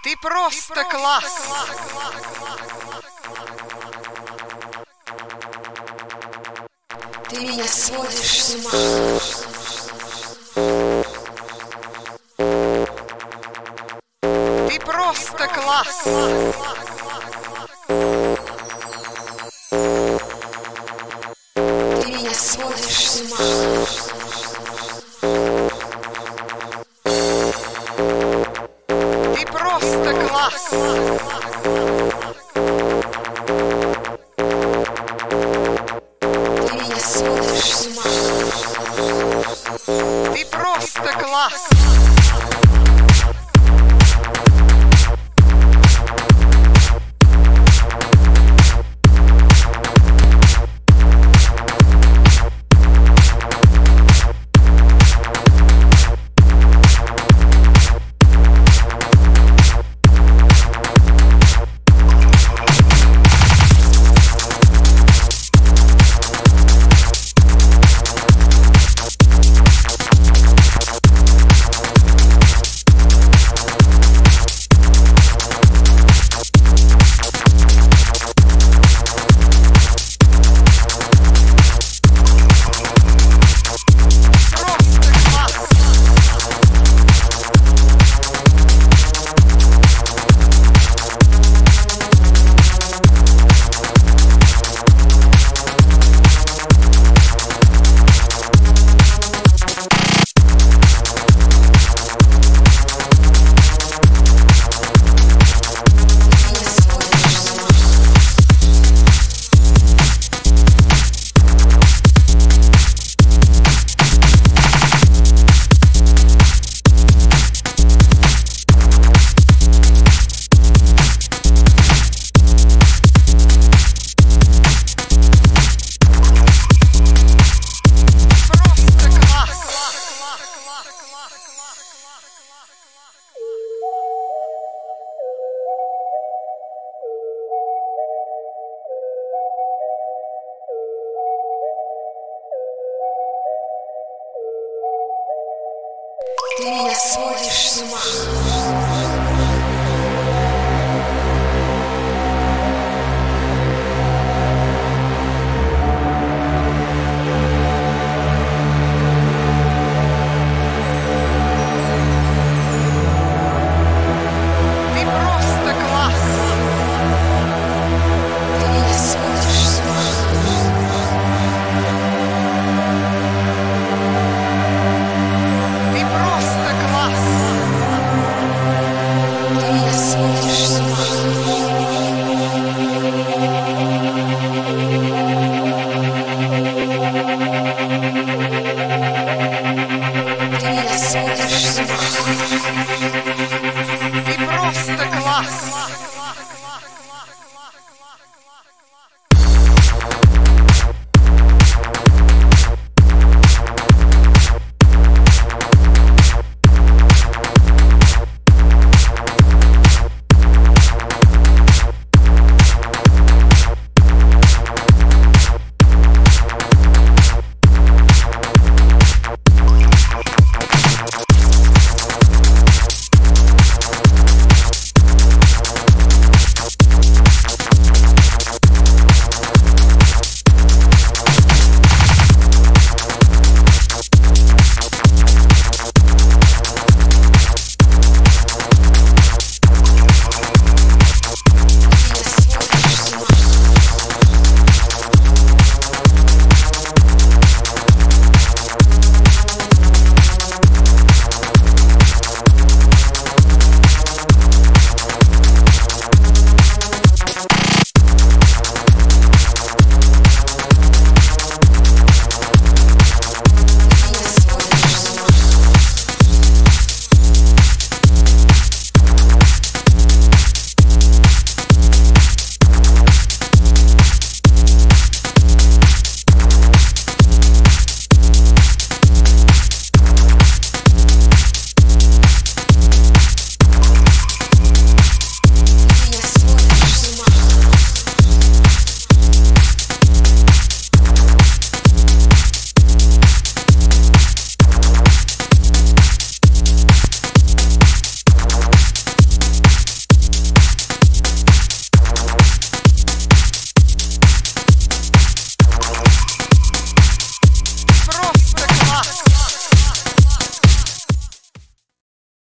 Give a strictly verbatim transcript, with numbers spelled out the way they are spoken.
Ты просто класс! Ты меня сводишь с ума. Ты просто класс! Ты меня сводишь с ума. Ты просто класс! Ты меня сводишь с ума. Ты просто класс! Ты меня сводишь с ума. Ты просто класс! Ты меня сводишь с ума. Ты просто класс! Ты меня сводишь с ума. Ты меня сводишь с ума. Ты просто класс!